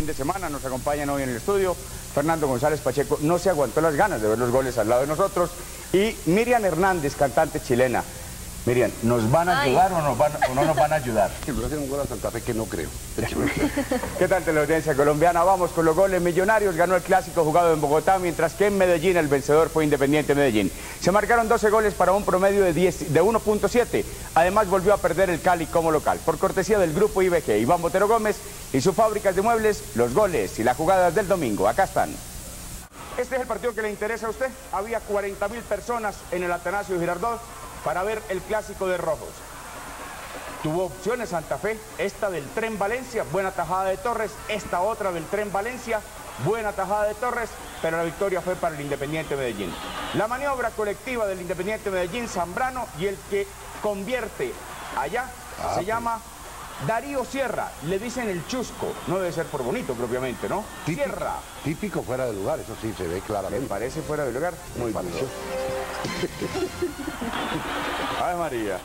fin de semana. Nos acompañan hoy en el estudio Fernando González Pacheco, no se aguantó las ganas de ver los goles al lado de nosotros, y Miriam Hernández, cantante chilena. Miriam, ¿nos van a ayudar o no nos van a ayudar? Que le hacen un gol a Santa Fe que no creo. ¿Qué tal teleaudiencia colombiana? Vamos con los goles. Millonarios ganó el clásico jugado en Bogotá, mientras que en Medellín el vencedor fue Independiente Medellín. Se marcaron 12 goles para un promedio de 1.7. Además volvió a perder el Cali como local. Por cortesía del Grupo IBG, Iván Botero Gómez y sus fábricas de muebles, los goles y las jugadas del domingo. Acá están. Este es el partido que le interesa a usted. Había 40.000 personas en el Atanasio Girardot para ver el clásico de rojos. Tuvo opciones Santa Fe, esta del Tren Valencia, buena tajada de Torres, esta otra del Tren Valencia, buena tajada de Torres, pero la victoria fue para el Independiente Medellín. La maniobra colectiva del Independiente Medellín, Zambrano, y el que convierte allá se llama Darío Sierra, le dicen el Chusco, no debe ser por bonito propiamente, ¿no? Sierra. Típico fuera de lugar, eso sí se ve claramente. ¿Me parece fuera de lugar? Muy bien. Ay, María.